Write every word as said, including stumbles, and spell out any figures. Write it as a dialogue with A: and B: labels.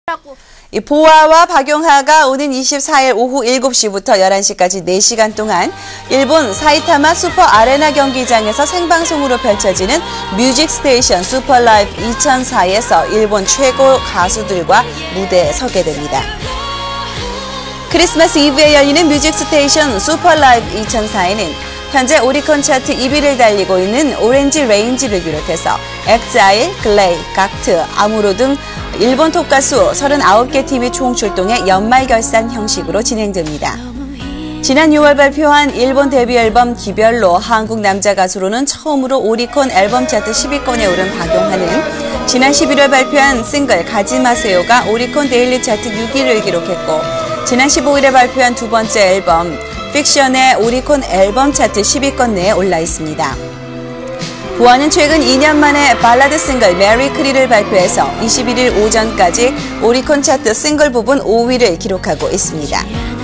A: 이 보아와 박용하가 오는 이십사일 오후 일곱 시부터 열한 시까지 네 시간 동안 일본 사이타마 슈퍼 아레나 경기장에서 생방송으로 펼쳐지는 뮤직 스테이션 슈퍼 라이브 이천사에서 일본 최고 가수들과 무대에 서게 됩니다. 크리스마스 이브에 열리는 뮤직 스테이션 슈퍼 라이브 이천사에는 현재 오리콘 차트 이 위를 달리고 있는 오렌지 레인지를 비롯해서 엑자일, 글레이, 각트, 아무로 등 일본 톱 가수 서른아홉 개 팀이 총출동해 연말 결산 형식으로 진행됩니다. 지난 유월 발표한 일본 데뷔 앨범 기별로 한국 남자 가수로는 처음으로 오리콘 앨범 차트 십 위권에 오른 박용하는 지난 십일월 발표한 싱글 가지 마세요가 오리콘 데일리 차트 육 위를 기록했고 지난 십오일에 발표한 두 번째 앨범 픽션의 오리콘 앨범 차트 십 위권 내에 올라 있습니다. 보아는 최근 이 년 만에 발라드 싱글 메리 크리를 발표해서 이십일일 오전까지 오리콘 차트 싱글 부분 오 위를 기록하고 있습니다.